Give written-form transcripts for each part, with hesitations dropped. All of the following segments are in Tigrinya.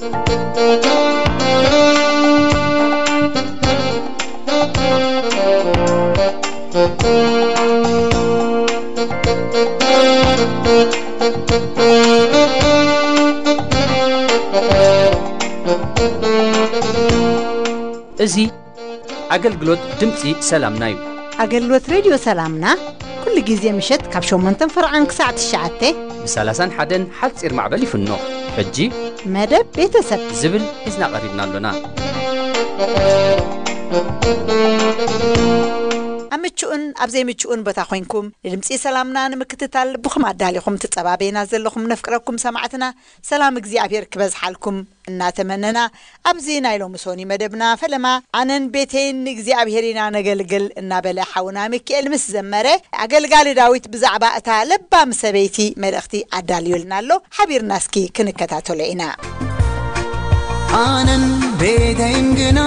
እዚ ኣገልግሎት ድምፂ ሰላምናዩ ኣገልግሎት ሬድዮ ሰላምና ኩሉ ግዜ ምሽት ካብ 8 ፍርዓን ክሳዕ 9 ብ31 ሓፂር ማዕበል ይፍኖ ሕጂ መደብ ቤተሰብ ዝብል ሒዝና ቀሪብናሎና ኣምቹኡን ኣብዘይ ምቹኡን ቦታ ኮይንኩም ድምፂ ሰላምና ንምክትታል ብኹም ኣዳሊኹም ትጸባቤና ዘለኹም ነፍቅረኩም ሰማዕትና ሰላም እግዚአብሔር ክበዝሓልኩም እናተመነና ኣብዚ ናይ ሎሚ ሶኒ መደብና ፈለማ ኣነን ቤቴን እግዚአብሔርና ነገልግል እናበለ ሓውና ሚኪኤል ምስ ዘመረ ኣገልጋሊ ዳዊት ብዛዕባ እታ ለባም ሰበይቲ መልእኽቲ ኣዳልዩልናሎ ሓቢርናስኪ ክንከታተሎ ኢና ኣነን ቤቴን ግና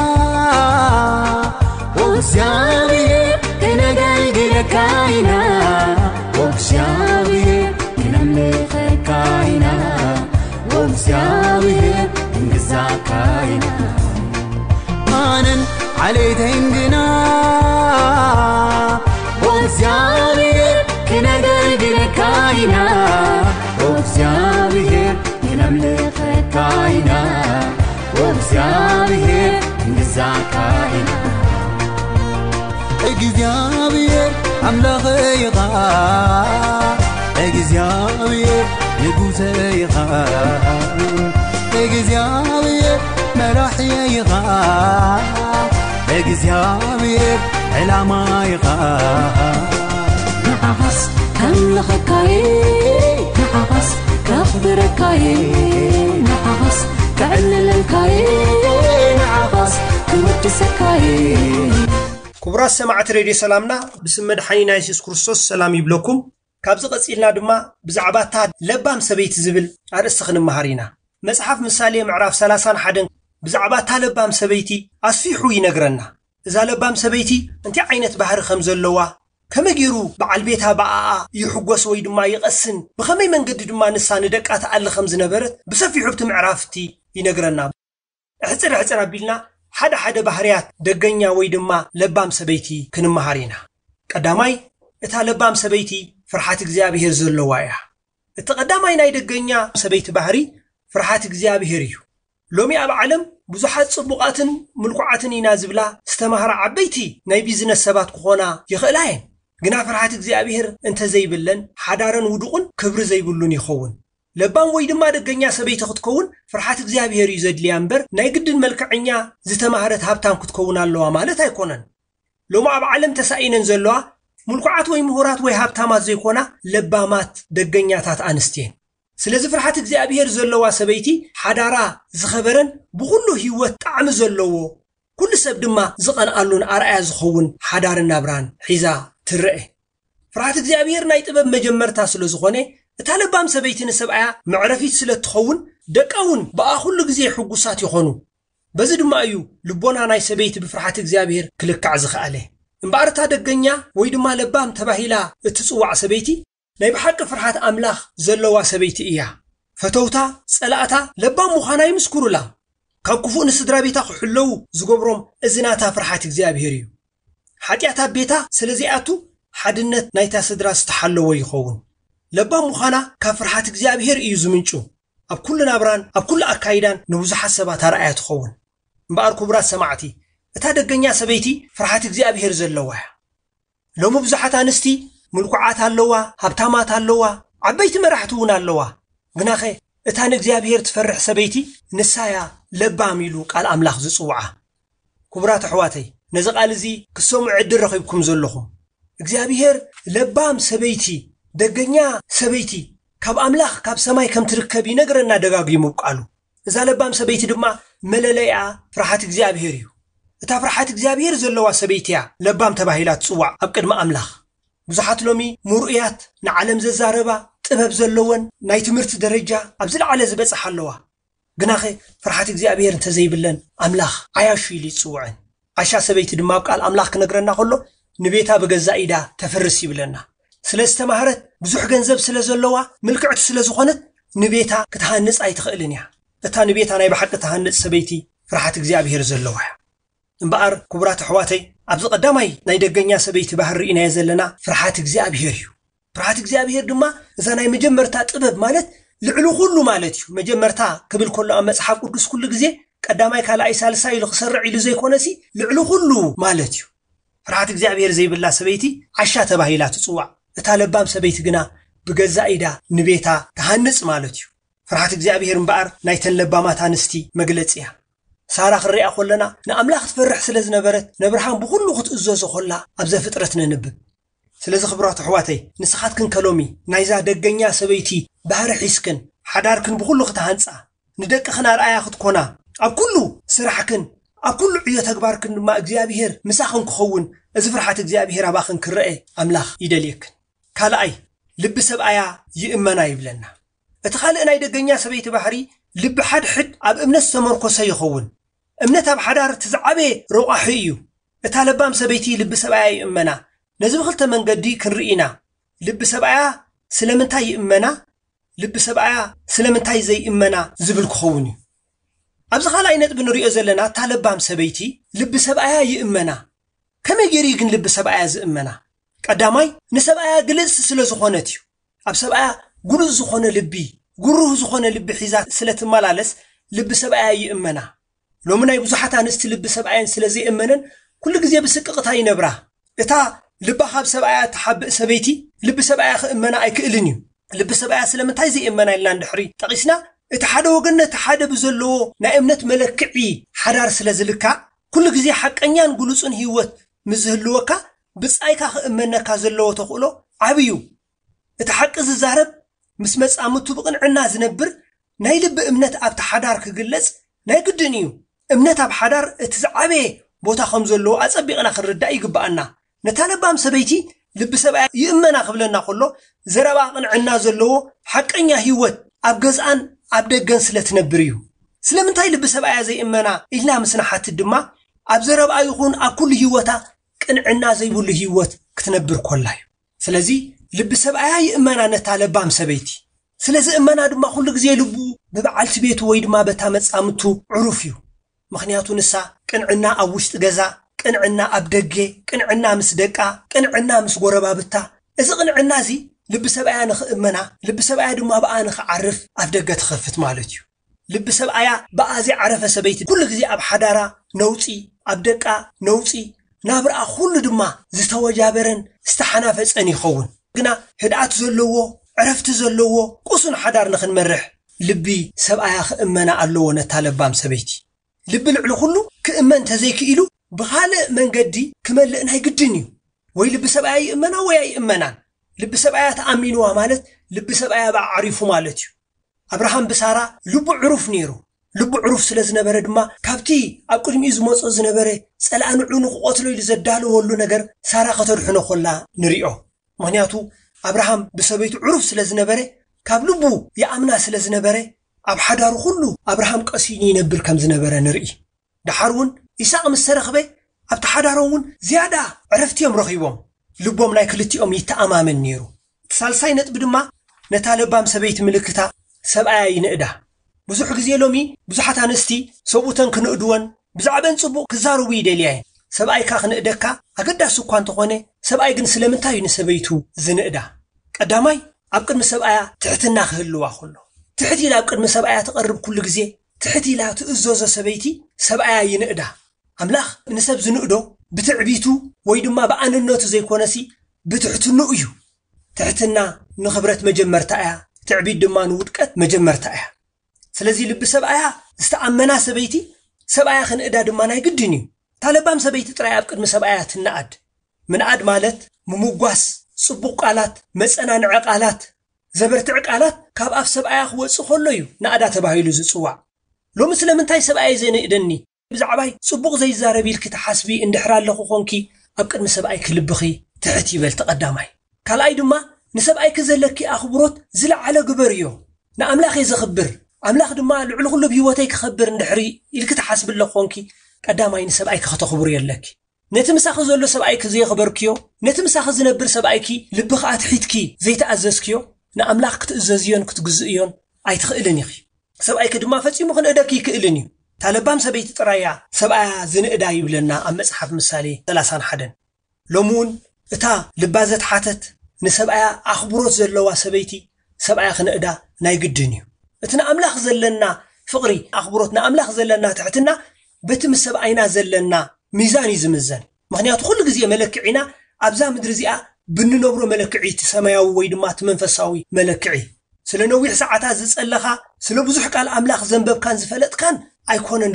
وبسيابيه كنقلقل كاينا وبسيابيه كنملخ كاينا وبسيابيه انقزع كاينا أنا عليتين قنا وبسيابيه كنقلقل كاينا وبسيابيه كنملخ كاينا وبسيابيه انقزع كاينا እግዚአብሔር አምላኽይኻ እግዚአብሔር ንጉሰይኻ እግዚአብሔር መራሕይኻ እግዚአብሔር ዕላማይኻ ንዓኻስ ከምልኽካየ ንዓኻስ ከኽብረካየ ንዓኻስ ክዕልለልካየ ንዓኻስ ክውድሰካየ كبراس سماعت راديو سلامنا بسم مدحنينا يسوع كريستوس سلام يبلكم كابز قصيلنا دما بزعبا تاد لبام سبيت زبل أرئسቱ مهارينا مصحف مثالي معراف 31 بزعبا تا لبام سبيتي أصفيحو ينغرنا إذا لبام سبيتي انت عينت بحر خمزلوا كما جيرو بعل بيتها بقى يحقوس وي دما يقسن بخمي منقد دما نسان دقات على خمز نبرت بسفيحو بتمعرافتي ينغرنا حصر بيلنا حدا بحريات دغنيا وي دما لبام سبيتي كنمهارينا قداماي اتا لبام سبيتي فرحات እግዚአብሔር ዘለዋያ እተቀዳማይ ናይ ደገኛ ሰበይቲ ባህሪ فرحات እግዚአብሔር እዩ ሎሚ ኣብ ዓለም ብዙሓት ጽቡቃትን ምልኩዓትን ኢና ዝብላ ዝተማሃራ ዓበይቲ ናይ ቢዝነስ ሰባት ክኾና ይኽእላየን ግና فرحات እግዚአብሔር እንተ ዘይብለን ሓዳረን ውዱቕን ክብሪ ዘይብሉን ይኸውን لبام ويدما دغنيا سبيت ክትከውን فرحات እግዚአብሔር ይዘድልያ እምበር ናይ ግድን መልክዕኛ ዝተማሃረት ሃብታም ክትከውን ኣለዋ ማለት ኣይኮነን ሎማ ኣብ ዓለም ተሳኢነን ዘለዋ ሙልኩዓት ወይ ምሁራት ወይ ሃብታማት ዘይኮና ለባማት ደገኛታት ኣንስቲን ስለዚ فرحات እግዚአብሔር ዘለዋ ሰበይቲ ሓዳራ ዝኸበረን ብኩሉ ህይወት ጣዕሚ ዘለዎ ኩሉ ሰብ ድማ ዝቐንኣሉን ኣርኣያ ዝኸውን ሓዳርና ብራን ሒዛ ትርአ فرحات እግዚአብሔር ናይ ጥበብ መጀመርታ ስለዝኾነ እታለባም ሰበይቲ ንሰብኣያ መዕረፊት ስለትኸውን ደቃውን በአሁሉ ጊዜ ሕጉሳት ይኾኑ በዚ ድማ እዩ ልቦና ናይ ሰበይቲ ብፍርሓት እግዚአብሔር ክልክዕ ዝኽኣለ እምባርታ ደገኛ ወይ ድማ ለባም ተባሂላ እትጽዋዕ ሰበይቲ ናይ ብሓቂ ፍርሓት ኣምላኽ ዘለዋ ሰበይቲ እያ ፈተውታ ጸላእታ ለባም ምዃና ይምስክሩላ ካብ ክፉእ ንስድራቤታ ክሕለው ዝገብሮም እዝናታ ፍርሓት እግዚአብሔር እዩ ሓጢኣታ ቤታ ስለዚኣቱ ሓድነት ናይታ ስድራ ዝተሓለወ ይኸውን لبام مخانا كفرحات እግዚአብሔር እዩ ዝምንጩ ኣብ ኩሉ ናብራን ኣብ ኩሉ ኣካይዳን ንብዙሓት ሰባት ኣርኣያ ትኸውን እምበኣር ክቡራት ሰማዕቲ እታ ደገኛ ሰበይቲ ፍርሓት እግዚአብሔር ዘለዋ ሎሚ ብዙሓት ኣንስቲ ምልኩዓት ኣለዋ ሃብታማት ኣለዋ ዓበይቲ መራሕቲ እውን ኣለዋ ግናኸ እታ ንእግዚአብሔር ትፈርሕ ሰበይቲ ንሳያ ለባም ኢሉ ቃል ኣምላኽ ዝጽውዓ ክቡራት ኣሕዋተይ ነዚ ቃል እዚ ክሰምዑ ዕድል ረኺብኩም ዘለኹም እግዚአብሔር ለባም ሰበይቲ دغنيا سبيتي كاب املاخ كاب سماي كم تركب ينغرنا دغاغيمو قالو اذا لبام سبيتي دما ملليا فرحات እግዚአብሔር እዩ እታ فرحات እግዚአብሔር ዘለዋ ሰበይቲያ ለባም ተባሂላ ጽዋዕ ኣብ ቅድመ ኣምላኽ ብዙሓት ሎሚ ሙርኡያት ንዓለም ዘዛረባ ጥበብ ዘለወን ናይ ትምህርት ደረጃ ኣብ ዝለዓለ ዝበጽሕ ኣለዋ ግናኸ فرحات እግዚአብሔር እንተ ዘይብለን ኣምላኽ ኣያሹ ኢሉ ይጽውዕን ኣሻ ሰበይቲ ድማ ቃል ኣምላኽ ክነግረና ከሎ ንቤታ በገዛ ኢዳ ተፈርስ ይብለና ስለስተማህረት ብዙሕ ገንዘብ ስለዘለዋ ምልክዕት ስለዝኾነት ንቤታ ክትሃንጽ ኣይትኽእልን እያ እታ ንቤታ ናይ ብሓቂ ተሃንጽ ሰበይቲ ፍርሓት እግዚኣብሔር ዘለዋ እምበኣር ክቡራት ኣሕዋተይ ኣብዚ ቀዳማይ ናይ ደገኛ ሰበይቲ ባህሪ ርኢናዮ ዘለና ፍርሓት እግዚኣብሔር እዩ ፍርሓት እግዚኣብሔር ድማ እዛ ናይ መጀመርታ ጥበብ ማለት ልዕሉ ኩሉ ማለት እዩ መጀመርታ ክብል ከሎ ኣብ መጽሓፍ ቅዱስ ኩሉ ግዜ ቀዳማይ ካልኣይ ሳልሳይ ኢሉ ክሰርዕ ኢሉ ዘይኮነሲ ልዕሉ ኩሉ ማለት እዩ ፍርሓት እግዚኣብሔር ዘይብላ ሰበይቲ ዓሻ ተባሂላ ትጽዋዕ እታ ለባም ሰበይቲ ግና ብገዛ ኢዳ ንቤታ ተሃንጽ ማለት እዩ ፍርሓት እግዚኣብሔር እምበኣር ናይተን ለባማት ኣንስቲ መግለጺ እያ ሳራ ክርያ ኮለና ንኣምላኽ ትፈርሕ ስለ ዝነበረት ነብርሃን ብኩሉ ክትእዘዞ ኮላ ኣብ ዘፍጥረት ነንብብ ስለዚ ክቡራት ኣሕዋተይ ንስኻትክን ከሎሚ ናይዛ ደገኛ ሰበይቲ ባህሪ ሒስክን ሓዳርክን ብኩሉ ክትሃንጻ ንደቅኽን ኣርኣያ ክትኮና ኣብ ኩሉ ስራሕክን ኣብ ኩሉ ዕዮ ተግባርክን ድማ እግዚኣብሔር ምሳኽን ክኸውን እዚ ፍርሓት እግዚኣብሔር ኣባኽን ክርአ ኣምላኽ ይደልየክን ካልኣይ ልቢ ሰብኣያ ይእመና ይብለና እቲ ካልእ ናይ ደገኛ ሰበይቲ ባህሪ ልቢ ሓድሕድ ኣብ እምነት ዝተመርኮሰ ይኸውን እምነት ኣብ ሓዳር ትዝዓበየ ረቋሒ እዩ እታ ለባም ሰበይቲ ልቢ ሰብኣያ ይእመና ነዚ ብክልተ መንገዲ ክንርኢና ልቢ ሰብኣያ ስለምንታይ ይእመና ልቢ ሰብኣያ ስለምንታይ ዘይእመና ዝብል ክኸውን እዩ ኣብዚ ካልኣይ ነጥቢ ንሪኦ ዘለና እታ ለባም ሰበይቲ ልቢ ሰብኣያ ይእመና ከመይ ገይሩ ግን ልቢ ሰብኣያ ዝእመና ቀዳማይ ንሰብኣያ ግልጽ ስለ ዝኾነት እዩ ኣብ ሰብኣያ ጉሩዝ ዝኾነ ልቢ ጉሩህ ዝኾነ ልቢ ሒዛ ስለ ትመላለስ ልቢ ሰብኣያ ይእመና ሎሚ ናይ ብዙሓት ኣንስቲ ልቢ ሰብኣየን ስለ ዘይእመነን ኩሉ ግዜ ብስቅቕታ ይነብራ እታ ልባ ካብ ሰብኣያ ትሓብእ ሰበይቲ ልቢ ሰብኣያ ክእመና ኣይክእልን እዩ ልቢ ሰብኣያ ስለምንታይ ዘይእመና ኢልና እንድሕሪ ጠቒስና እቲ ሓደ ወገን ነቲ ሓደ ብዘለዎ ናይ እምነት መለክዒ ሓዳር ስለ ዝልካዕ ኩሉ ግዜ ሓቀኛን ግሉፅን ህይወት ምስ ዝህልወካ ብጻይካ ክእመነካ ዘለዎ ተኽእሎ ዓብዩ እቲ ሓቂ ዝዛረብ ምስ መጻምቱ ብቕንዕና ዝነብር ናይ ልቢ እምነት ኣብቲ ሓዳር ክግለጽ ናይ ግድን እዩ እምነት ኣብ ሓዳር እቲ ዝዓበየ ቦታ ከም ዘለዎ ኣጸቢቕና ክንርዳእ ይግባኣና ነታ ለባም ሰበይቲ ልቢ ሰብኣያ ይእመና ክብለና ከሎ ዘረባ ቅንዕና ዘለዎ ሓቀኛ ህይወት ኣብ ገዝኣን ኣብ ደገን ስለ ትነብር እዩ ስለምንታይ ልቢ ሰብኣያ ዘይእመና ኢልና ምስና ሓትት ድማ ኣብ ዘረባ ይኹን ኣብ ኩሉ ህይወታ ቅንዕና ዘይብሉ ህይወት ክትነብር ኮላ እዩ ስለዚ ልቢ ሰብኣያ ይእመና ነታ ለባም ሰበይቲ ስለዚ እመና ድማ ኩሉ ግዜ ልቡ ብበዓልቲ ቤቱ ወይ ድማ በታ መጻምቱ ዕሩፍ እዩ ምክንያቱ ንሳ ቅንዕና ኣብ ውሽጢ ገዛ ቅንዕና ኣብ ደገ ቅንዕና ምስ ደቃ ቅንዕና ምስ ጎረባብታ እዚ ቅንዕና እዚ ልቢ ሰብኣያ ንኽእመና ልቢ ሰብኣያ ድማ በኣ ንኽዓርፍ ኣብ ደገ ትኸፍት ማለት እዩ ልቢ ሰብኣያ በኣ ዘይዓረፈ ሰበይቲ ኩሉ ግዜ ኣብ ሓዳራ ነውፂ ኣብ ደቃ ነውፂ ናብርኣ ኩሉ ድማ ዝተወጃበረን ዝተሓናፈፀን ይኸውን ግና ህድኣት ዘለዎ ዕረፍቲ ዘለዎ ቁሱን ሓዳር ንኽንመርሕ ልቢ ሰብኣያ ክእመና ኣለዎ ነታ ለባም ሰበይቲ ልቢ ልዕሊ ኩሉ ክእመን ተዘይክኢሉ ብኻልእ መንገዲ ክመልእ ናይ ግድን እዩ ወይ ልቢ ሰብኣያ ይእመና ወይ ኣይእመናን ልቢ ሰብኣያ ተኣሚንዋ ማለት ልቢ ሰብኣያ ባዓሪፉ ማለት እዩ ኣብርሃም ብሳራ ልቡ ዕሩፍ ነይሩ ልቡ ዕሩፍ ስለ ዝነበረ ድማ ካብቲ ኣብ ቅድሚኡ ዝመጾ ዝነበረ ጸላእንዑ ንክቆትሎ ኢሉ ዘዳልወሉ ነገር ሳራ ከተድሕኖ ኮላ ንሪኦ ምክንያቱ ኣብርሃም ብሰበይቱ ዕሩፍ ስለ ዝነበረ ካብ ልቡ ይኣምና ስለ ዝነበረ ኣብ ሓዳሩ ኩሉ ኣብርሃም ቀሲኒ ይነብር ከም ዝነበረ ንርኢ ድሓር እውን ይስሐቅ ምስ ተረኽበ ኣብቲ ሓዳሮም እውን ዝያዳ ዕረፍቲዮም ረኺቦም ልቦም ናይ ክልቲኦም ይተኣማመን ነይሩ ሳልሳይ ነጥቢ ድማ ነታ ለባም ሰበይቲ ምልክታ ሰብኣያ ይንእዳ ብዙሕ ግዜ ሎሚ ብዙሓት ኣንስቲ ሰብኡተን ክንእድወን ብዛዕበን ጽቡቕ ክዛረቡ ይደልያየን ሰብኣይካ ክንእደካ ኣገዳሲ እኳ እንተኾነ ሰብኣይ ግን ስለምንታይ እዩ ንሰበይቱ ዝንእዳ ቀዳማይ ኣብ ቅድሚ ሰብኣያ ትሕትና ክህልዋ ከሎ ትሕት ኢላ ኣብ ቅድሚ ሰብኣያ ትቐርብ ኩሉ ግዜ ትሕት ኢላ ትእዘዞ ሰበይቲ ሰብኣያ ይንእዳ ኣምላኽ ንሰብ ዝንእዶ ብትዕቢቱ ወይ ድማ ብኣንነቱ ዘይኮነሲ ብትሕትኑ እዩ ትሕትና ንኽብረት መጀመርታ እያ ትዕቢት ድማ ንውድቀት መጀመርታ እያ ስለዚ ልቢ ሰብኣያ ዝተኣመና ሰበይቲ ሰብኣያ ክንእዳ ድማ ናይ ግድን እዩ ታለባም ሰበይቲ ጥራይ ኣብ ቅድሚ ሰብኣያ ትነኣድ ምንኣድ ማለት ምሙጓስ ጽቡቕ ቃላት መጸናንዐ ቃላት ዘበርትዕ ቃላት ካብ ኣፍ ሰብኣያ ክወጽእ ከሎ እዩ ንኣዳ ተባሂሉ ዝጽዋዕ ሎሚ ስለምንታይ ሰብኣይ ዘንእደኒ ብዛዕባይ ጽቡቕ ዘይዛረብ ኢልኪ ተሓስቢ እንድሕር ኣለኹ ኾንኪ ኣብ ቅድሚ ሰብኣይ ክልብኺ ትሕት ይበል ተቐዳማይ ካልኣይ ድማ ንሰብኣይ ክዘለኪ ኣኽብሮት ዝለዓለ ግበር እዮ ንኣምላኽ ዘኽብር ኣምላኽ ድማ ልዕሊ ኩሉ ብሂወተይ ክኸብር እንድሕሪ ኢልኪ ተሓስቢ ኣለኹ ኾንኪ ቀዳማይ ንሰብኣይኪ ከተኽብሩ የለኪ ነቲ ምሳኺ ዘሎ ሰብኣይኪ ዘይኽበርክዮ ነቲ ምሳኺ ዝነብር ሰብኣይኪ ልብኻ ኣትሒትኪ ዘይተኣዘዝክዮ ንኣምላኽ ክትእዘዝዮን ክትግዝእዮን ኣይትኽእልን ኢኺ ሰብኣይክ ድማ ፈጺሙ ክንእደክ ይክእልን እዩ ታለባም ሰበይቲ ጥራያ ሰብኣያ ዝንእዳ ይብለና ኣብ መጽሓፍ ምሳሌ 31 ሎሙን እታ ልባዘት ሓተት ንሰብኣያ ኣኽብሮት ዘለዋ ሰበይቲ ሰብኣያ ክንእዳ ናይ ግድን እዩ እቲ ንኣምላኽ ዘለና ፍቕሪ ኣኽብሮት ንኣምላኽ ዘለና ትሕትና በቲ ምስ ሰብኣይና ዘለና ሚዛን ይዝምዘን ምኽንያቱ ኩሉ ግዜ መለክዒና ኣብዛ ምድሪ እዚኣ ብንነብሮ መለክዒ እቲ ሰማያዊ ወይ ድማ እቲ መንፈሳዊ መለክዒ ስለ ነዊሕ ሰዓታት ዝጸለኻ ስለ ብዙሕ ቃል ኣምላኽ ዘንበብካን ዝፈለጥካን ኣይኮነን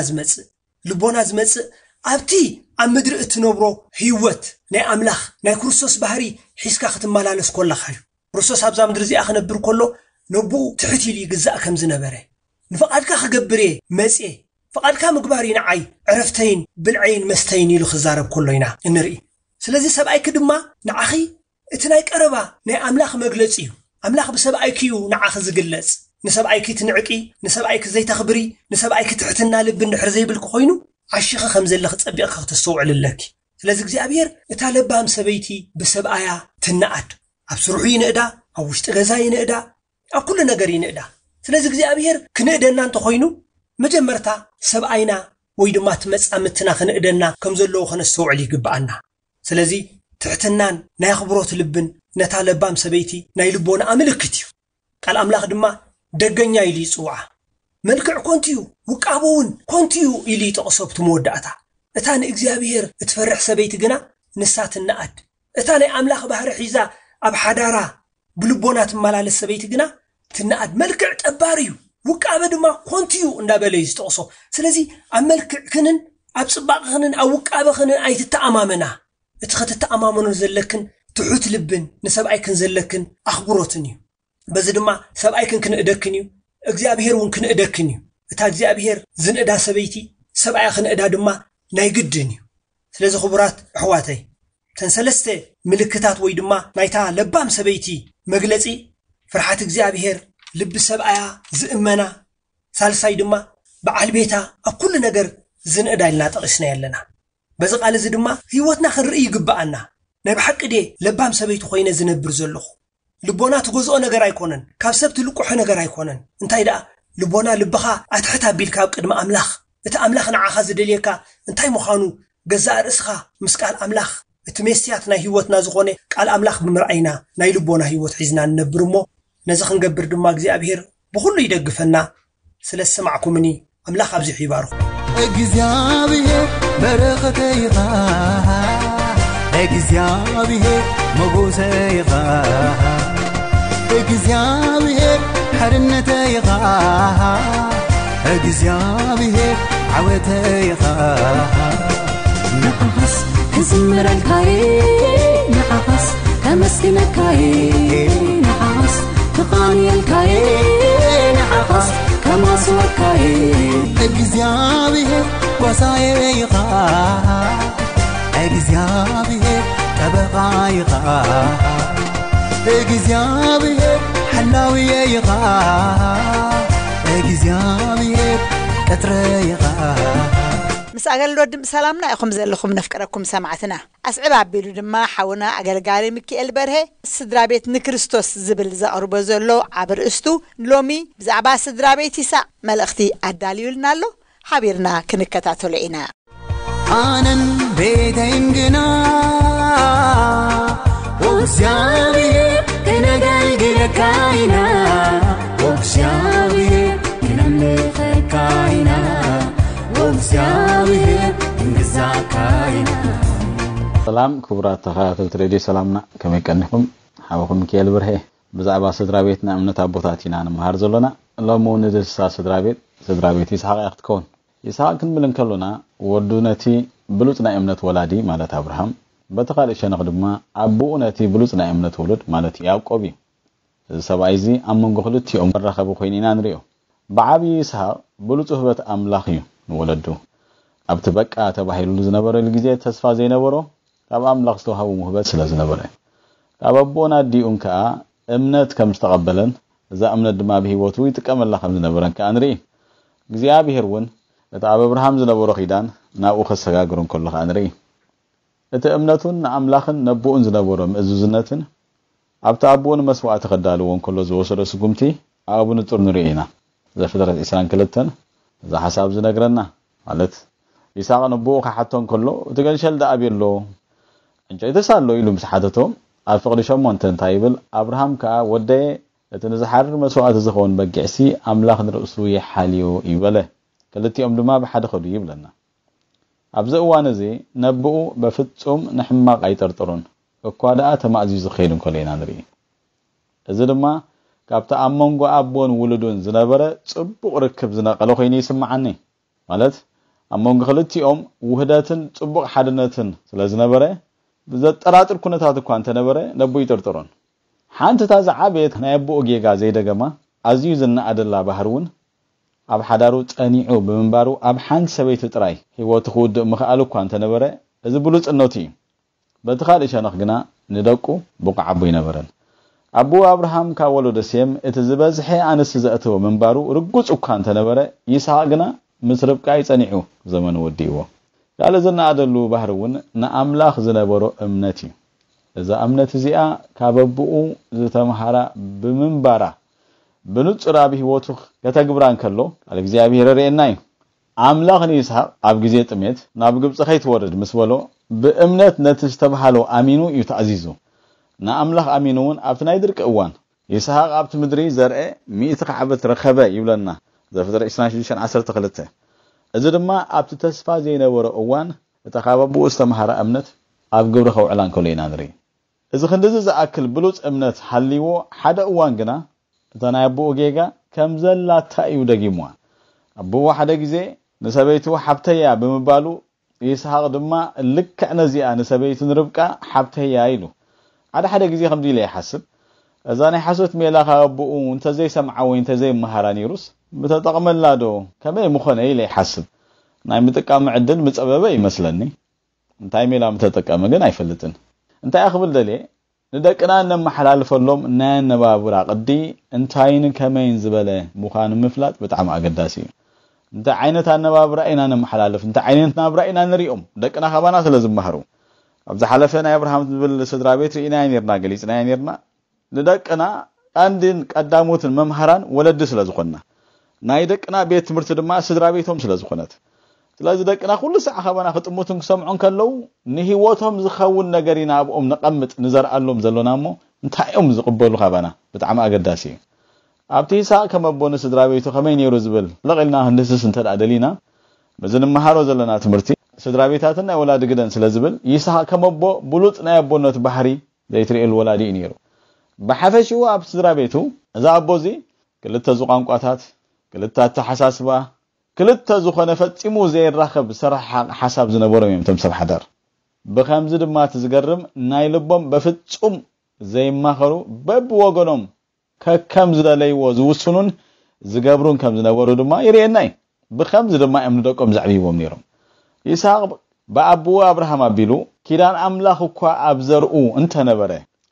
ልቦና ዝመጽእ ኣብቲ ኣብ ምድሪ እትነብሮ ህይወት ናይ ኣምላኽ ናይ ክርስቶስ ባህሪ ሒስካ ክትመላለስ ኮለኻ እዩ ክርስቶስ ኣብዛ ምድሪ እዚኣ ክነብር ከሎ ነብኡ ትሕት ኢሉ ይግዛእ ከም ዝነበረ ንፈቓድካ ክገብር መጽ ፈቓድካ ምግባር ንዓይ ዕረፍተይን ብልዐይን መስተይን ኢሉ ክዛረብ ከሎ ኢና እንርኢ ስለዚ ሰብኣይክ ድማ ንዓኺ እቲ ናይ ቀረባ ናይ ኣምላኽ መግለጺ እዩ ኣምላኽ ብሰብኣይክ እዩ ንዓኺ ዝግለጽ ንሰብኣይክ ትንዕቂ ንሰብኣይክ ዘይተኽብሪ ንሰብኣይክ ትሕትና ልብ እንድሕር ዘይብልክ ኮይኑ ዓሽኺ ከም ዘለኽ ጸቢቕካ ክትስተውዕልለኪ ስለዚ እግዚኣብሔር እታ ለባም ሰበይቲ ብሰብኣያ ትነኣድ ኣብ ስርሑ ይንእዳ ኣብ ውሽጢ ገዛ ይንእዳ ኣብ ኩሉ ነገር ይንእዳ ስለዚ እግዚኣብሔር ክንእደና እንተኾይኑ መጀመርታ ሰብኣይና ወይ ድማ ትመጻምትና ክንእደና ከም ዘለዎ ክነስተውዕል ይግባአና ስለዚ ትሕትናን ናይ ኣኽብሮት ልብን ነታ ለባም ሰበይቲ ናይ ልቦና ምልክት እዩ ቃል ኣምላኽ ድማ ደገኛ ኢሉ ይጽውዓ መልክዕ ኮንቲዩ ውቃቦውን ኮንቲዩ ኢሉ ይጠቕሶብቲ መወዳእታ እታ ንእግዚኣብሔር እትፈርሕ ሰበይቲ ግና ንሳ ትነኣድ እታ ናይ ኣምላኽ ባህሪ ሒዛ ኣብ ሓዳራ ብልቦና ትመላለስ ሰበይቲ ግና ትነኣድ መልክዕ ጠባር እዩ ውቃበ ድማ ኮንቲዩ እንዳበለ እዩ ዝጠቕሶ ስለዚ ኣብ መልክዕ ክንን ኣብ ጽባቕ ክንን ኣብ ውቃበ ክንን ኣይትተኣማመና እቲ ክትተኣማመኑ ዘለክን ትሑት ልብን ንሰብኣይክን ዘለክን ኣኽብሮትን እዩ በዚ ድማ ሰብኣይክን ክንእደክን እዩ እግዚአብሔር እውን ክንእደክን እዩ እታ እግዚአብሔር ዝንእዳ ሰበይቲ ሰብኣያ ክንእዳ ድማ ናይ ግድን እዩ ስለዚ ክቡራት ኣሕዋተይ ተንሰለስተ ምልክታት ወይ ድማ ናይታ ለባም ሰበይቲ መግለጺ ፍርሓት እግዚአብሔር ልብ ሰብኣያ ዝእመና ሳልሳይ ድማ በዓል ቤታ ኣብ ኩሉ ነገር ዝንእዳ ኢልና ጠቒስና ያለና በዚ ቃል እዚ ድማ ህይወትና ክንርኢ ይግባአና ናይ ብሓቂ ደ ለባም ሰበይቲ ኮይነ ዝነብር ዘለኹ ልቦና ትገዝኦ ነገር ኣይኮነን ካብ ሰብ ትልቁሕ ነገር ኣይኮነን እንታይ ደኣ ልቦና ልብኻ ኣትሕት ኣቢልካ ኣብ ቅድሚ ኣምላኽ እቲ ኣምላኽ ንዓኻ ዝደልየካ እንታይ ምዃኑ ገዛእ ርእስኻ ምስ ቃል ኣምላኽ እቲ ሜስትያት ናይ ህይወትና ዝኾነ ቃል ኣምላኽ ብምርኣይና ናይ ልቦና ህይወት ሒዝና ንነብር እሞ ነዚ ክንገብር ድማ እግዚኣብሔር ብኩሉ ይደግፈና ስለ ዝሰማዕኩምኒ ኣምላኽ ኣብዚሑ ይባርኹ እግዚአብሔር በረኸተይኻ እግዚአብሔር መጎሰይኻ እግዚአብሔር ሓርነተይኻ እግዚአብሔር ዓወተይኻ ንዓኻስ ክዝምረልካየ ንዓኻስ ከመስግነካየ ንዓኻስ ክኻንየልካየ ንዓኻስ ከማስወካየ እግዚአብሔር ጓሳየይኻ እግዚአብሔር ጠበቓይኻ እግዚአብሔር ሓላውየይኻ እግዚአብሔር ቀትረይኻ ምስ ኣገልግሎ ድምፂ ሰላምና ኢኹም ዘለኹም ነፍቀረኩም ሰማዕትና ኣስዕብ ኣቢሉ ድማ ሓውና ኣገልጋሊ ሚኪኤል በርሄ ስድራቤት ንክርስቶስ ዝብል ዘቕርቦ ዘሎ ኣርእስቱ ሎሚ ብዛዕባ ስድራቤት ይሳዕ መልእኽቲ ኣዳልዩልናሎ ሓቢርና ክንከታተሎ ኢና ኣነን ቤተይን ግና እግዚአብሔር ክነገልግለካ ኢና እግዚአብሔር ክነምልኸካ ኢና እግዚአብሔር እንግዛእካ ኢና ሰላም ክቡራት ተኸታተልቲ ሬድዮ ሰላምና ከመይ ቀኒኹም ሓወኹም ሚኪኤል በርሄ ብዛዕባ ስድራቤትና እምነት ኣቦታት ኢና ንመሃር ዘለና ሎሚ እውን ንድሳ ስድራቤት ይስሐቅ ክትከውን ይስሐቅ ክንብል ከለና ወዱ ነቲ ብሉጽ ናይ እምነት ወላዲ ማለት አብርሃም በተኻልእ ሸነኽ ድማ ኣቦኡ ነቲ ብሉጽ ናይ እምነት ወለድ ማለት ያዕቆብ እዩ እዚ ሰብኣይ እዚ ኣብ መንጎ ክልቲኦም መራኸቢ ኮይኑ ኢና ንሪኦ ብዓብዪ ይስሐቅ ብሉጽ ህበት ኣምላኽ እዩ ንወለዱ ኣብቲ በቃ ተባሂሉ ዝነበረሉ ግዜ ተስፋ ዘይነበሮ ካብ ኣምላኽ ዝተዋሃቡ ምህበት ስለ ዝነበረ ካብ ኣቦና ዲኡን ከዓ እምነት ከም ዝተቐበለን እዛ እምነት ድማ ብሂወቱ ይጥቀመላ ከም ዝነበረን ከዓ ንርኢ እግዚአብሔር እውን እቲ ኣብ አብርሃም ዝነበሮ ኺዳን ናብኡ ከሰጋግሩን ከሎ ከዓ ንርኢ እቲ እምነቱን ንኣምላኽን ነብኡን ዝነበሮ ምእዙዝነትን ኣብቲ ኣቦኡን መስዋዕቲ ከዳልዎን ከሎ ዝወሰደ ስጉምቲ ኣብ ንጹር ንርኢ ኢና ዘፍጥረት 22 እዛ ሓሳብ ዝነግረና ማለት ይስሐቅ ንቡኡ ከሓቶን ከሎ ትገንሸል ዳኣቢሎ እንጨይቲ ሳሎ ኢሉ ምስሓተቶም ኣብ ፍቅዲ 8 እንታይ ይብል አብርሃም ከኣ ወደየ እቲ ንዝሓርር መስዋዕት ዝኸውን በጊዕሲ ኣምላኽ ንርእሱ ይሓልዮ ይበለ ክልቲኦም ድማ ብሓደ ኸዱ ይብለና ኣብዚ እዋን እዚ ነብኡ በፍጹም ንሕማቕ ኣይጠርጥሩን እኳ ደኣ ተማእዚዙ ዝኸይድ እንከሎ ኢና ንርኢ እዚ ድማ ካብቲ ኣብ መንጎ ኣቦን ውሉዱን ዝነበረ ጽቡቕ ርክብ ዝነቐለ ኮይኑ ይስምዓኒ ማለት ኣብ መንጎ ክልቲኦም ውህደትን ጽቡቕ ሓድነትን ስለ ዝነበረ ብዘጠራጥር ኩነታት እኳ እንተነበረ ነብኡ ይጠርጥሩን ሓንቲ ታዝ ዓበየት ናይ ኣቦኡ ጌጋ ዘይደገማ ኣዝዩ ዝናኣደላ ባህር እውን ኣብ ሓዳሩ ጸኒዑ ብምንባሩ ኣብ ሓንቲ ሰበይቲ ጥራይ ህይወቱ ክውድእ ምኽኣል እኳ እንተነበረ እዚ ብሉጽነቱ እዩ በቲ ካልእ ሸነኽ ግና ንደቁ ቡቕ ዓቦ ይነበረን ኣቦ አብርሃም ካብ ወለዶ ሴም እቲ ዝበዝሐ ኣንስ ዘእተወ ምንባሩ ርጉጽ እኳ እንተነበረ ይስሐቅ ግና ምስ ርብቃ ይጸኒዑ ዘመኑ ወዲእዎ ካለ ዝናኣደሉ ባህር እውን ንኣምላኽ ዝነበሮ እምነት እዩ እዛ እምነት እዚኣ ካብ ኣቦኡ ዝተምሃራ ብምንባራ ብንጹር ኣብ ህይወቱ ከተግብራን ከሎ ቃል እግዚአብሔር ርኤና እዩ ኣምላኽ ንይስሐቅ ኣብ ግዜ ጥሜት ናብ ግብጽ ከይትወርድ ምስ በሎ ብእምነት ነቲ ዝተባሃሎ ኣሚኑ እዩ ተኣዚዙ ንኣምላኽ ኣሚኑ እውን ኣብቲ ናይ ድርቂ እዋን ይስሐቅ ኣብቲ ምድሪ ዘርአ 100 ከዓበት ረኸበ ይብለና ዘፍጥረት 26:12 እዚ ድማ ኣብቲ ተስፋ ዘይነበረ እዋን እቲ ካብ ኣቦኡ ዝተምሃረ እምነት ኣብ ግብሪ ከውዕላን ከሎ ኢና ንርኢ እዚ ክንዲዚ ዝኣክል ብሉጽ እምነት ሓሊዎ ሓደ እዋን ግና እታ ናይ ኣቦኡ ጌጋ ከም ዘላታ እዩ ደጊምዋ ኣቦኡ ሓደ ግዜ ንሰበይቱ ሓብተያ ብምባሉ ይስሐቅ ድማ ልክዕ ነዚኣ ንሰበይቱ ንርብቃ ሓብተያ ኢሉ ሓደ ግዜ ከምዚ ኢለ ይሓስብ እዛ ናይ ሓሶት ሜላ ካብ ኣቦኡ እንተዘይሰምዓ ወይ እንተዘይመሃራ ነይሩስ ምተጠቕመላዶ ከመይ ምኾነ ኢለ ይሓስብ ናይ ምጥቃም ዕድል ምፀበበ ይመስለኒ እንታይ ሜላ ምተጠቀመ ግን ኣይፈልጥን እንታይ ኣኽብል ደልየ ንደቅና ነመሓላልፈሎም ናይ ኣነባብራ ቅዲ እንታይን ከመይን ዝበለ ምዃኑ ምፍላጥ ብጣዕሚ ኣገዳሲ እዩ እንታይ ዓይነት ኣነባብራ ኢና ነመሓላልፍ እንታይ ዓይነት ናብራ ኢና ንሪኦም ደቅና ካባና ስለ ዝመሃሩ ኣብ ዝሓለፈ ናይ አብርሃም ዝብል ስድራቤት ርኢና ነርና ገሊጽና ነርና ንደቅና አንድን ቀዳሞትን መምሃራን ወለድ ስለ ዝኾንና ናይ ደቅና ቤት ትምህርቲ ድማ ስድራቤቶም ስለ ዝኾነት ስለዚ ደቅና ኩሉ ሰዓት ካባና ክጥሙትን ክሰምዑን ከለው ንህይወቶም ዝኸውን ነገር ኢና ኣብኦም ነቐምጥ ንዘርኣሎም ዘሎናሞ እንታይኦም ዝቕበሉ ካባና ብጣዕሚ ኣገዳሲ እዩ ኣብቲ ይስሐቅ ከም ኣቦ ንስድራቤቱ ከመይ ነይሩ ዝብል ለቒልና ህንድስስ እንተደኣ ደሊና በዚ ንመሃሮ ዘለና ትምህርቲ ስድራቤታትን ናይ ወላዲ ግደን ስለ ዝብል ይስሐቅ ከም ኣቦ ብሉጽ ናይ ኣቦነት ባህሪ ዘይትርእሉ ወላዲ እዩ ነይሩ ብሓፈሽኡ ኣብ ስድራቤቱ እዛ ኣቦዚ ክልተ ቋንቋታት ክልተ ተሓሳስባ ክልተ ዝኾነ ፈጺሙ ዘይራኸብ ስራሕ ሓሳብ ዝነበሮም እዮም ተም ሰብ ሓዳር ብከምዚ ድማ ትዝገርም ናይ ልቦም በፍጹም ዘይማኸሩ በብወገኖም ከከም ዝደለይዎ ዝውስኑን ዝገብሩን ከም ዝነበሩ ድማ ይርኤና እዩ ብከምዚ ድማ እዮም ንደቆም ዘዕቢቦም ነይሮም ይስሐቅ በኣቦኡ አብርሃም ኣቢሉ ኪዳን ኣምላኽ እኳ ኣብ ዘርኡ እንተነበረ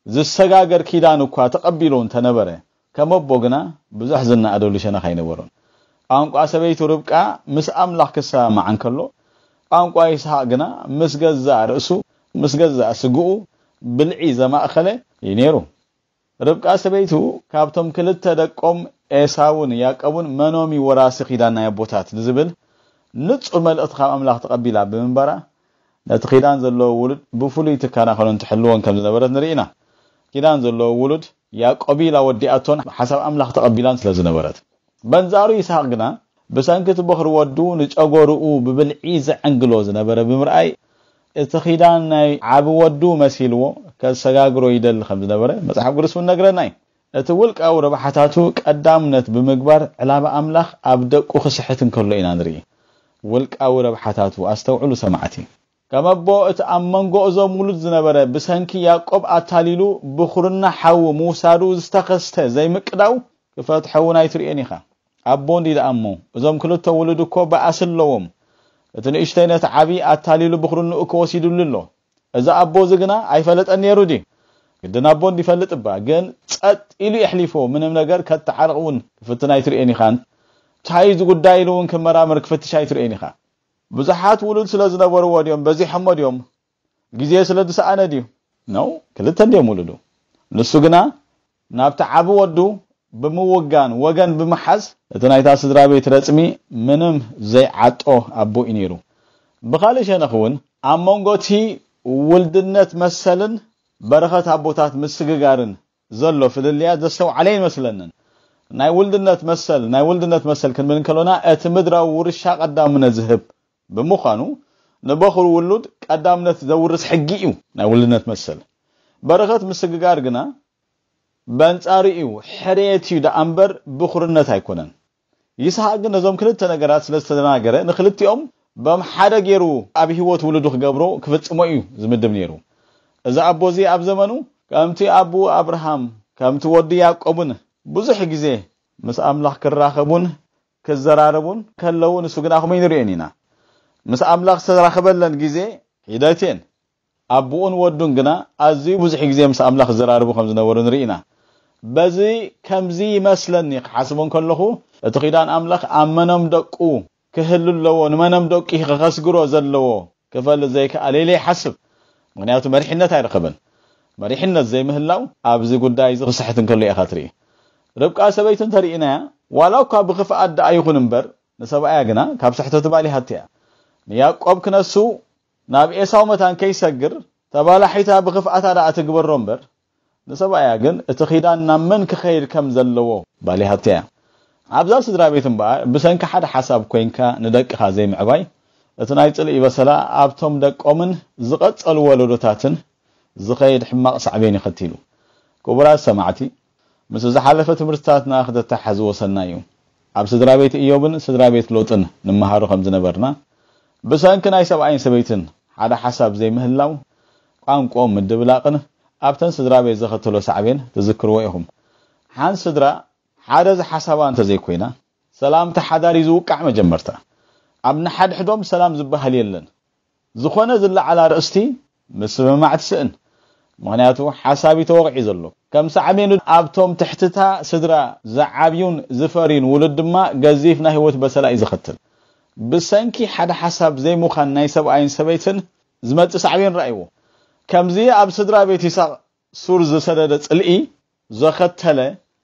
ዝሰጋገር ኪዳን እኳ ተቐቢሉ እንተነበረ ከም ኣቦ ግና ብዙሕ ዝናኣደሉ ሸነኽ ኣይነበሩን ቋንቋ ሰበይቱ ርብቃ ምስ ኣምላኽ ክሰማዓን ከሎ ቋንቋ ይስሐቅ ግና ምስ ገዛእ ርእሱ ምስ ገዛእ ስግኡ ብልዒ ዘማእኸለ እዩ ነይሩ ርብቃ ሰበይቱ ካብቶም ክልተ ደቆም ኤሳውን ያዕቆብን መኖሚ ወራሲ ኪዳን ናይ ኣቦታት ዝብል ንጹር መልእኽቲ ካብ ኣምላኽ ተቐቢላ ብምንባራ ነቲ ኪዳን ዘለዎ ውሉድ ብፍሉይ ትከናኸኑን ትሕልዎን ከም ዝነበረት ንርኢና ኪዳን ዘለዎ ውሉድ ያዕቆቢላ ወዲኣቶን ሓሳብ ኣምላኽ ተቐቢላን ስለ ዝነበረት በንዛሩ ይስሐቅ ግና ብሰንኪት በኽሪ ወዱ ንጨጎርኡ ብብልዒ ዘዕንግሎ ዝነበረ ብምርኣይ እቲ ኪዳን ናይ ዓብ ወዱ መሲልዎ ከሰጋግሮ ይደሊ ከም ዝነበረ መጽሓፍ ቅዱስ ነግረና እዩ እቲ ውልቃዊ ረብሓታቱ ቀዳምነት ብምግባር ዕላማ ኣምላኽ ኣብ ደቁ ክስሕትን ከሎ ኢና ንርኢ ውልቃዊ ረብሓታቱ ኣስተውዕሉ ሰማዕቲ ከም ኣቦ እቲ ኣብ መንጎ እዞም ውሉድ ዝነበረ ብሰንኪ ያዕቆብ ኣታሊሉ ብኹርና ሓዊ ምውሳዱ ዝተኸስተ ዘይምቅዳው ክፈትሐውን ኣይትርኤን ኢኻ ኣቦ እንዲ ደኣሞ እዞም ክልተ ውሉድ እኮ በኣስለዎም እቲ ንእሽተይ ነቲ ዓብይ ኣታሊሉ ብኹርንኡ ክወሲዱሉ ኣሎ እዛ ኣቦ ዝግና ኣይፈለጠን ነይሩ ዲ ግድን ኣቦ እንዲፈልጥ እባ ግን ጸጥ ኢሉ ይሕሊፎ ምንም ነገር ከተዓርቕውን ክፍትና ኣይትርኤን ኢኻ እንታይ ዝጉዳይ ኢሉ እውን ክመራመር ክፍትሽ ኣይትርኤን ኢኻ ብዙሓት ውሉድ ስለ ዝነበርዎ ድዮም በዚሖሞ ድዮም ግዜ ስለ ዝሰኣነ ድዩ ነው ክልተ እንዲዮም ውሉዱ ንሱ ግና ናብቲ ዓብ ወዱ ብምወጋን ወገን ብምሓዝ እቲ ናይታ ስድራቤት ረጽሚ ምንም ዘይዓጦ ኣቦ ኢነሩ ብኻልእ ሸነኽውን ኣብ መንጎቲ ውልድነት መሰልን በረኸት ኣቦታት ምስግጋርን ዘሎ ፍልልያ ዘስተውዓለ ይመስለንን ናይ ውልድነት መሰል ክንብል ከለና እቲ ምድራዊ ውርሻ ቀዳምነት ዝህብ ብምዃኑ ንበኽሩ ውሉድ ቀዳምነት ዘውርስ ሕጊ እዩ ናይ ውልድነት መሰል በረኸት ምስግጋር ግና በንጻሪ እዩ ሕርየት እዩ ዳኣምበር ብኹርነት ኣይኮነን ይስሐቅ ግን ነዞም ክልተ ነገራት ስለዝተናገረ ንክልቲኦም በምሓደ ገይሩ ኣብ ህይወት ውሉዱ ክገብሮ ክፍጽሞ እዩ ዝምድብ ነይሩ እዛ ኣቦዚ ኣብ ዘመኑ ከምቲ ኣቡ አብርሃም ከምቲ ወዲ ያዕቆብን ብዙሕ ግዜ ምስ ኣምላኽ ክራኸቡን ክዘራረቡን ከለውን እሱ ግን ኣኹመይ ንሪአን ኢና ምስ ኣምላኽ ዝተራኸበለን ግዜ ሂደትን ኣቡኡን ወዱን ግና ኣዝዩ ብዙሕ ግዜ ምስ ኣምላኽ ዝዘራረቡ ከም ዝነበሩ ንሪኢና በዚ ከምዚ ይመስለኒ ክሓስቦን ከለኹ እቲ ኺዳን ኣምላኽ ኣመኖም ደቁ ክህሉ ኣለዎ ንመኖም ደቂ ክኸስግሮ ዘለዎ ክፈልጥ ዘይከኣለ ኢለ ይሓስብ ምክንያቱ መሪሕነት ኣይረኸበን መሪሕነት ዘይምህላው ኣብዚ ጉዳይ ዝኽስሕትን ከሎ ኢኻ ትርኢ ርብቃ ሰበይቲ እንተሪኢናያ ዋላ እኳ ብኽፍኣት ዳ ኣይኹን እምበር ንሰብኣያ ግና ካብ ስሕተት ባሊሃት እያ ንያዕቆብ ክነሱ ናብ ኤሳው መታን ከይሰግር ተባላሒታ ብኽፍኣታ ዳ እትግበሮ እምበር ንሰብኣያ ግን እቲ ኺዳን ናብ መን ክኸይድ ከም ዘለዎ ባሊሃት እያ ኣብዛ ስድራቤት እምበኣር ብሰንኪ ሓደ ሓሳብ ኮይንካ ንደቅኻ ዘይምዕባይ እቲ ናይ ጽልኢ በሰላ ኣብቶም ደቆምን ዝቐጸሉ ወለዶታትን ዝኸይድ ሕማቕ ሳዕቤን ይኸቲሉ ክቡራት ሰማዕቲ ምስ ዝሓለፈ ትምህርትታትና ክተተሓዝ ወሰና እዩ ኣብ ስድራቤት ኢዮብን ስድራቤት ሎጥን ንመሃሮ ከም ዝነበርና ብሰንኪ ናይ ሰብኣይን ሰበይትን ሓደ ሓሳብ ዘይምህላው ቋንቋኦም ምድብላቕን ኣብተን ስድራቤት ዘኸተሎ ሳዕቤን ትዝክርዎ ኢኹም ሓንቲ ስድራ ሓደ ዝሓሳባ እንተዘይኮይና ሰላምታ ሓዳር ዝውቃዕ መጀመርታ ኣብ ንሓድሕዶም ሰላም ዝበሃል የለን ዝኾነ ዝለዓላ ርእስቲ ምስ ስምማዕቲ ስእን ምክንያቱ ሓሳቢ ተወቕዒ ዘሎ ከም ሳዕቤኑ ኣብቶም ትሕትታ ስድራ ዝዓብዩን ዝፈሪን ውሉድ ድማ ገዚፍና ህይወት በሰላ እዩ ዝኸትል ብሰንኪ ሓደ ሓሳብ ዘይሙኻን ናይ ሰብኣይን ሰበይትን ዝመጽእ ሳዕቤን ረኣይዎ ከምዚ ኣብ ስድራ ቤት ይስሐቅ ሱር ዝሰደደ ጽልኢ ዘኸተለ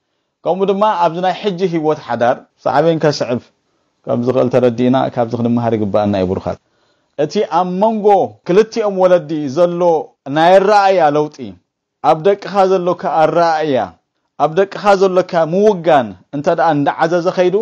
ከምኡ ድማ ኣብዚ ናይ ሕጂ ህይወት ሓዳር ሳዕቤን ከስዕብ ከም ዝኽእል ተረዲእና ካብዚ ክንመሃር ይግባአና ይብሩኻት እቲ ኣብ መንጎ ክልቲኦም ወለዲ ዘሎ ናይ ራእያ ለውጢ ኣብ ደቅኻ ዘሎካ ራእያ ኣብ ደቅኻ ዘሎካ ምውጋን እንተደኣ እንዳዓዘዘ ኸይዱ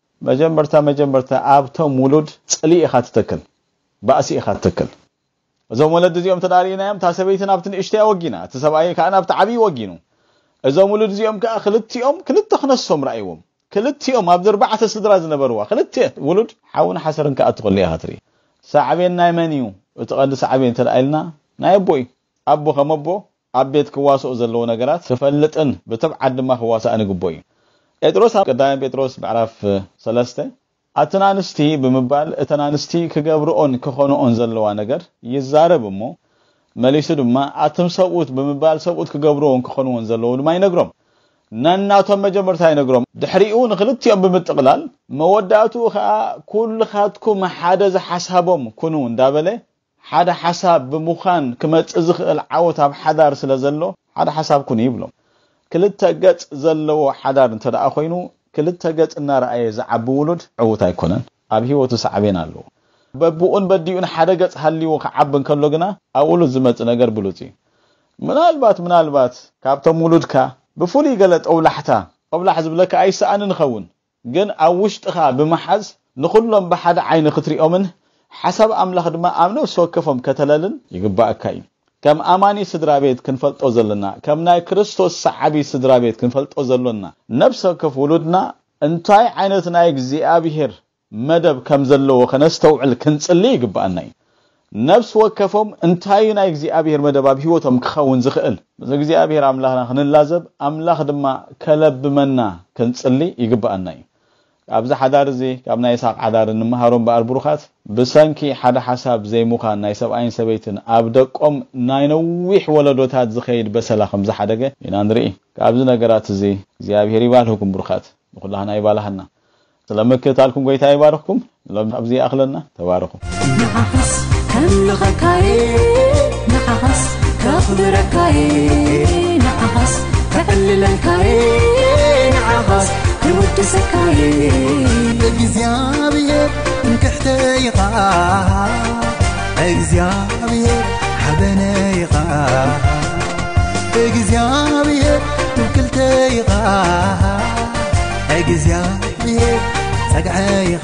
መጀመርታ ኣብቶም ውሉድ ጽልኢ ኢኻ ትተክል ባእሲ ኢኻ ትተክል እዞም ወለዲ እዚኦም ተዳሪእናዮም ታሰበይትን ኣብቲ ንእሽተያ ወጊና እቲ ሰብኣይ ከዓ ናብቲ ዓብይ ወጊኑ እዞም ውሉድ እዚኦም ከዓ ክልተ ክነሶም ረኣይዎም ክልቲኦም ኣብ ኣርባዕተ ስድራ ዝነበርዋ ክልተ ውሉድ ሓውን ሓሰርን ከዓ ትኽእል ኢኻ ትርኢ ሳዕቤን ናይ መን እዩ እቲ ቀንዲ ሳዕቤን ተዳኢልና ናይ ኣቦይ ኣቦ ከም ኣቦ ኣብ ቤት ክዋስኦ ዘለዎ ነገራት ክፈልጥን ብትብዓት ድማ ክዋሳእ ንግቦ እዩ ጴጥሮስ ኣብ ቀዳማይ ጴጥሮስ ምዕራፍ 3 ኣተናንስቲ ብምባል እተናንስቲ ክገብርኦን ክኾንኦን ዘለዋ ነገር ይዛረብ እሞ መሊሱ ድማ ኣቶም ሰብኡት ብምባል ሰብኡት ክገብርኦን ክኾንዎን ዘለዎ ድማ ይነግሮም ነናቶም መጀመርታ ይነግሮም ድሕሪኡ ንክልቲኦም ብምጥቕላል መወዳእቱ ከዓ ኩልኻትኩም ሓደ ዝሓሳቦም ኩኑ እንዳበለ ሓደ ሓሳብ ብምዃን ክመጽእ ዝኽእል ዓወት ኣብ ሓዳር ስለ ዘሎ ሓደ ሓሳብ ኩኑ ይብሎም ክልተ ገጽ ዘለዎ ሓዳር እንተደኣ ኮይኑ ክልተ ገጽ እናረኣየ ዝዓቢ ውሉድ ዕውት ኣይኮነን ኣብ ህይወቱ ሳዕቤን ኣለዎ በቡኡን በዲኡን ሓደ ገጽ ሃልይዎ ክዓብን ከሎ ግና ኣብ ውሉድ ዝመጽእ ነገር ብሉጽ እዩ ምናልባት ካብቶም ውሉድካ ብፍሉይ ገለ ጦብላሕ ዝብለካ ኣይሰኣን ንኸውን ግን ኣብ ውሽጥኻ ብምሓዝ ንኹሎም ብሓደ ዓይኒ ክትሪኦምን ሓሳብ ኣምላኽ ድማ ኣብ ነፍሲ ወከፎም ከተለልን ይግባእካ እዩ ከም ኣማኒ ስድራቤት ክንፈልጦ ዘለና ከም ናይ ክርስቶስ ሰዓቢ ስድራቤት ክንፈልጦ ዘለና ነፍሲ ወከፍ ውሉድና እንታይ ዓይነት ናይ እግዚአብሔር መደብ ከም ዘለዎ ከነስተውዕል ክንጽሊ ይግባአና እዩ ነፍሲ ወከፎም እንታይ ናይ እግዚአብሔር መደብ ኣብ ህይወቶም ክኸውን ዝኽእል ምስ እግዚአብሔር ኣምላኽና ክንላዘብ ኣምላኽ ድማ ከለብመና ክንጽሊ ይግባአና እዩ ኣብዚ ሓዳር እዚ ካብ ናይ ይስሐቅ ሓዳር እንመሃሮም በኣርብሩኻት ብሰንኪ ሓደ ሓሳብ ዘይሙኻን ናይ ሰብኣይን ሰበይትን ኣብ ደቆም ናይ ነዊሕ ወለዶታት ዝኸይድ በሰላ ከም ዝሓደገ ኢና ንርኢ ካብዚ ነገራት እዚ እግዚአብሔር ይባርኽኩም ብሩኻት ንኹላህና ይባርኸና ስለምክታልኩም ጎይታ ይባርኽኩም ሎም ኣብዚ ኣኽለና ተባረኹ ንዓኸስ ከምልኸካየ ንዓኸስ ከኽብረካየ ንዓኸስ ከዕልለልካየ نعخص كود سكاي እግዚአብሔር እንክሕተይኻ እግዚአብሔር ሓበነይኻ እግዚአብሔር ትውክልተይኻ እግዚአብሔር ፀግዐይኻ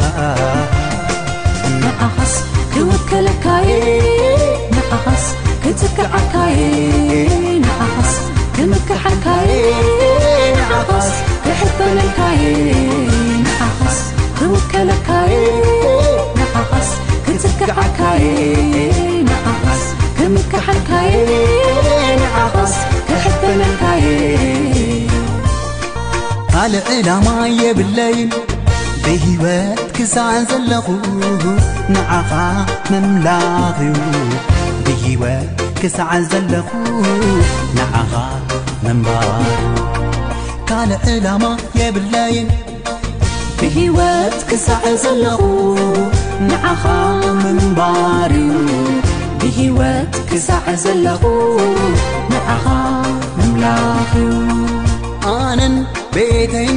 نعخص كوكلكاي نعخص كتكعكاي نعخص كمكحكاي نعخص كحبنكاي نعخص كوكلكاي نعخص كتكعكاي نعخص كمكحكاي نعخص كحبنكاي على علامة يبلين بهيوات كسان زلخو نعخا مملاخيو بهيوات كسان زلخو نعخا ممبارو كان علامة يبلين بهيوات كسان زلخو نعخا ممبارو بهيوات كسان زلخو نعخا مملاخيو آنن بيتين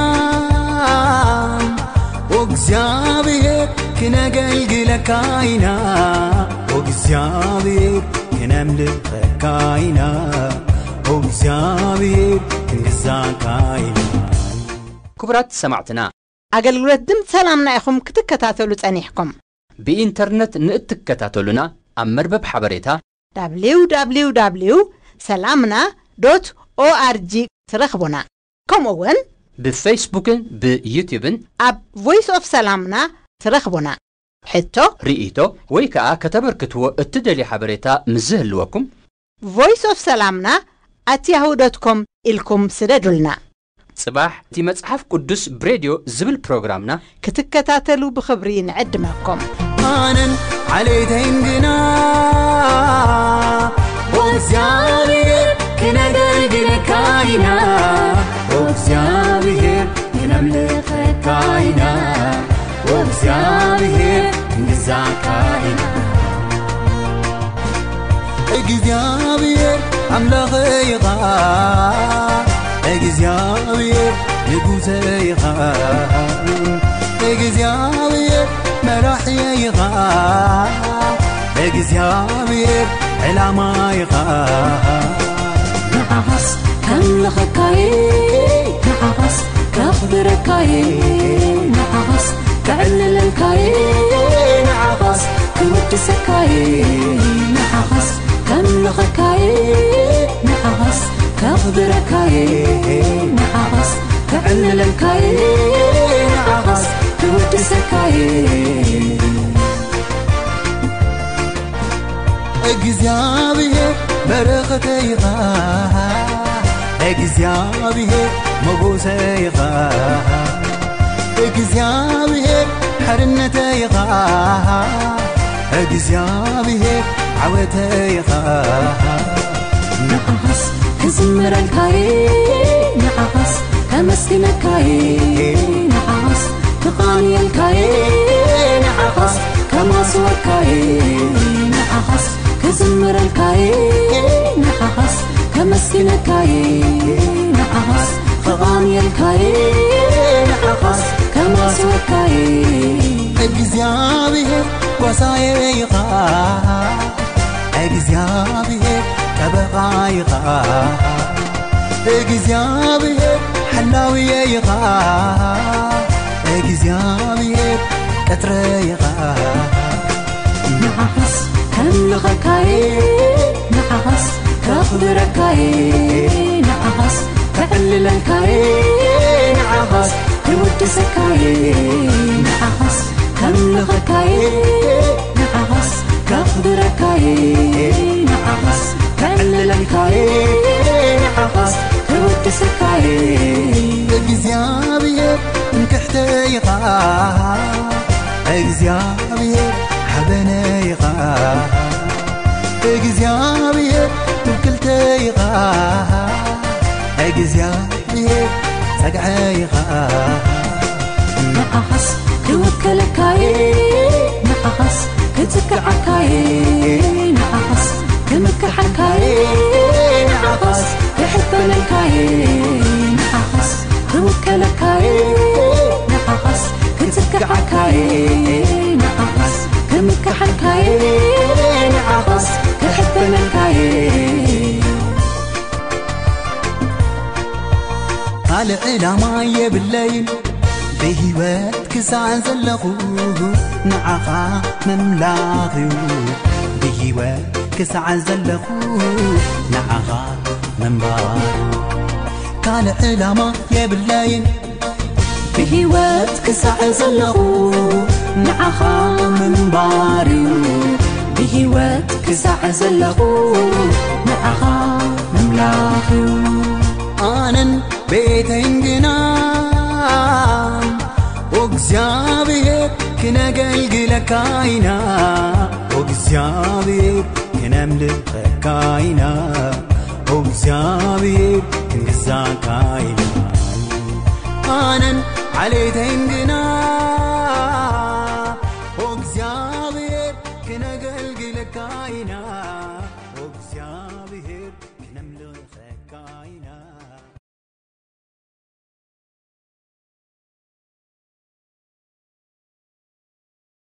جنان وእግዚአብሔር ክነገልግለካይና ወግዚአብሔር ክነምልከካይና ወግዚአብሔር ክንግዛካይና ክቡራት ሰማዕትና ኣገልግሎት ድምፂ ሰላምና ኢኹም ክትከታተሉ ጸኒሕኩም ብኢንተርኔት ንእትከታተሉና ኣብ መርበብ ሓበሬታ www.salamna.org ትረኽቡና ከምኡውን ብፌስቡክን ብዩቲዩብን ኣብ ቮይስ ኦፍ ሰላምና ትረኽቡና ሕቶ ርኢቶ ወይ ከዓ ከተበርክትዎ እትደልዩ ሓበሬታ ምዝህልወኩም ቮይስ ኦፍ ሰላምና @yahoo.com ኢልኩም ስደዱልና ጽባሕ እቲ መጽሓፍ ቅዱስ ብሬድዮ ዝብል ፕሮግራምና ክትከታተሉ ብኽብሪ ንዕድመኩም آنن عليتين جنا وግዚአብሔር ክነገልግለካይና وግዚአብሔር ክነምልከካይና وግዚአብሔር ክንግዛካይና እግዚአብሔር ኣምላኸይኻ እግዚአብሔር ንጉሰይኻ እግዚአብሔር መራሕየይኻ እግዚአብሔር ዕላማይኻ نعخص كملخكاي نعخص كخبركاي نعخص كعللكاي نعخص كودسكاي نعخص كملخكاي نعخص كخبركاي نعخص كعللكاي نعخص كودسكاي እግዚአብሔር በረኸተይኻ እግዚአብሔር መጎሰይኻ እግዚአብሔር ሓርነተይኻ እግዚአብሔር ዓወተይኻ نعخص كزمرلكاي نعخص كمسكنكاي نعخص كقانيلكاي نعخص كماسوكاي نعخص كزمرلكاي نعخص كمسكنكاي نعخص كقانيلكاي نعخص كماسوكاي እግዚአብሔር ጓሳዬኻ እግዚአብሔር ጠበቓይኻ እግዚአብሔር ሓላውየይኻ እግዚአብሔር ቀትረይኻ نعخص كملخكاي نعخص كخبركاي نعخص كعللكاي نعخص كودسكاي نعخص كملخكاي نعخص كخبركاي نعخص كعللكاي نعخص كودسكاي እግዚአብሔር እንክሕተይኻ እግዚአብሔር ሓበነይኻ እግዚአብሔር ትውክልተይኻ እግዚአብሔር ፀግዐይኻ نعخص كوكلكاي نعخص كتكعكاي نعخص كمكحكاي نعخص كحبنكاي نعخص كاي نعخس كمكحل كاي نعخس كحبنا كاي على علامة يبلين بهوات كسعن زلخو نعخا مملاخيو بهوات كسعن زلخو نعخا منبارو كان علامة يبلين بهوات كسعن زلخو نعخا منبارو بهوات كسعن زلخو نعخا مملاخيو أنا بيتين جنان وقزيابي كنا قلقل كاينا وقزيابي كنا ملك كاينا وقزيابي كنقزا كاينا أنا عليتين جنان وقزيابي كنا قلقل كاينا